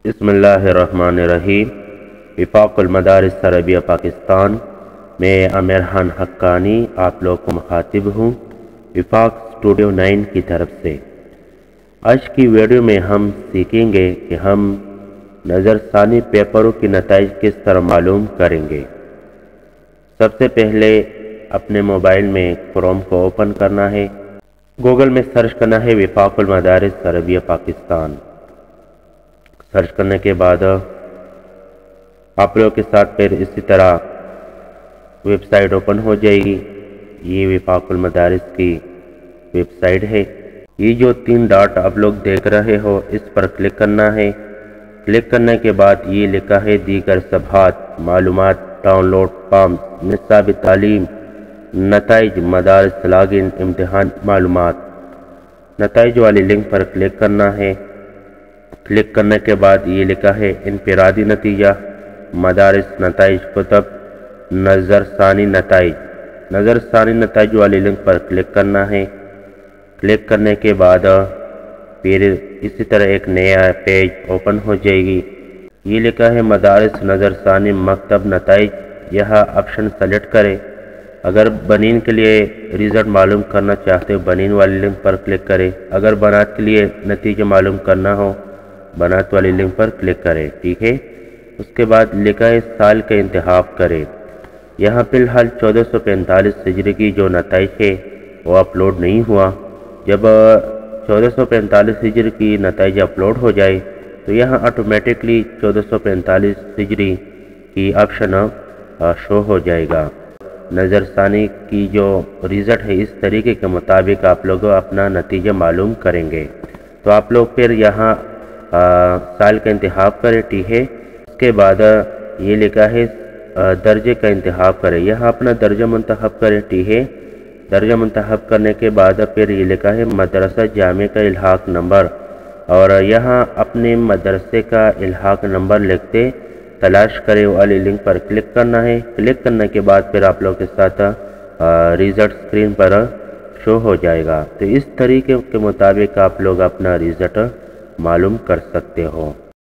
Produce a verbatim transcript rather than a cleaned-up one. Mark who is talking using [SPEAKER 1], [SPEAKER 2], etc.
[SPEAKER 1] بسم اللہ الرحمن الرحیم۔ وفاق المدارس عربیہ پاکستان میں عامر خان حقانی آپ لوگ کو مخاطب ہوں وفاق اسٹوڈیو نائن کی طرف سے۔ آج کی ویڈیو میں ہم سیکھیں گے کہ ہم نظر ثانی پیپروں کی نتائج کس طرح معلوم کریں گے۔ سب سے پہلے اپنے موبائل میں کروم کو اوپن کرنا ہے، گوگل میں سرچ کرنا ہے وفاق المدارس عربیہ پاکستان۔ سرچ کرنے کے بعد آپ لوگوں کے ساتھ پھر اسی طرح ویب سائٹ اوپن ہو جائے گی۔ یہ وفاق المدارس کی ویب سائٹ ہے۔ یہ جو تین ڈاٹ آپ لوگ دیکھ رہے ہو اس پر کلک کرنا ہے۔ کلک کرنے کے بعد یہ لکھا ہے دیگر صفحات، معلومات، ڈاؤن لوڈ فارمز، نصاب تعلیم، نتائج مدارس، لاگ ان، امتحان معلومات۔ نتائج والی لنک پر کلک کرنا ہے۔ کلک کرنے کے بعد یہ لکھا ہے انفرادی نتیجہ، مدارس، نتائج کتب، نظر ثانی نتائج۔ نظر ثانی نتائج والی لنک پر کلک کرنا ہے۔ کلک کرنے کے بعد پھر اسی طرح ایک نیا پیج اوپن ہو جائے گی۔ یہ لکھا ہے مدارس نظر ثانی مکتب نتائج۔ یہاں آپشن سلیکٹ کرے۔ اگر بنین کے لیے ریزلٹ معلوم کرنا چاہتے ہو بنین والی لنک پر کلک کرے۔ اگر بنات کے لیے نتیجہ معلوم کرنا ہو بنات والی لنک پر کلک کرے، ٹھیک ہے۔ اس کے بعد لکھا ہے سال کا انتخاب کرے۔ یہاں فی الحال چودہ سو پینتالیس ہجری کی جو نتائج ہے وہ اپلوڈ نہیں ہوا۔ جب چودہ سو پینتالیس ہجری کی نتائج اپلوڈ ہو جائے تو یہاں آٹومیٹکلی چودہ سو پینتالیس ہجری کی آپشن شو ہو جائے گا۔ نظر ثانی کی جو ریزلٹ ہے اس طریقے کے مطابق آپ لوگ اپنا نتیجہ معلوم کریں گے۔ تو آپ لوگ پھر یہاں سال کا انتخاب کرے، ٹھیک ہے۔ اس کے بعد یہ لکھا ہے درجے کا انتخاب کرے۔ یہاں اپنا درجہ منتخب کرے، ٹھیک ہے۔ درجہ منتخب کرنے کے بعد پھر یہ لکھا ہے مدرسہ جامع کا الحاق نمبر، اور یہاں اپنے مدرسے کا الحاق نمبر لکھتے تلاش کرے والی لنک پر کلک کرنا ہے۔ کلک کرنے کے بعد پھر آپ لوگ کے ساتھ ریزلٹ اسکرین پر شو ہو جائے گا۔ تو اس طریقے کے مطابق آپ لوگ اپنا ریزلٹ معلوم کر سکتے ہو۔